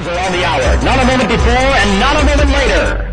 mushrooms are on the hour. Not a moment before and not a moment later.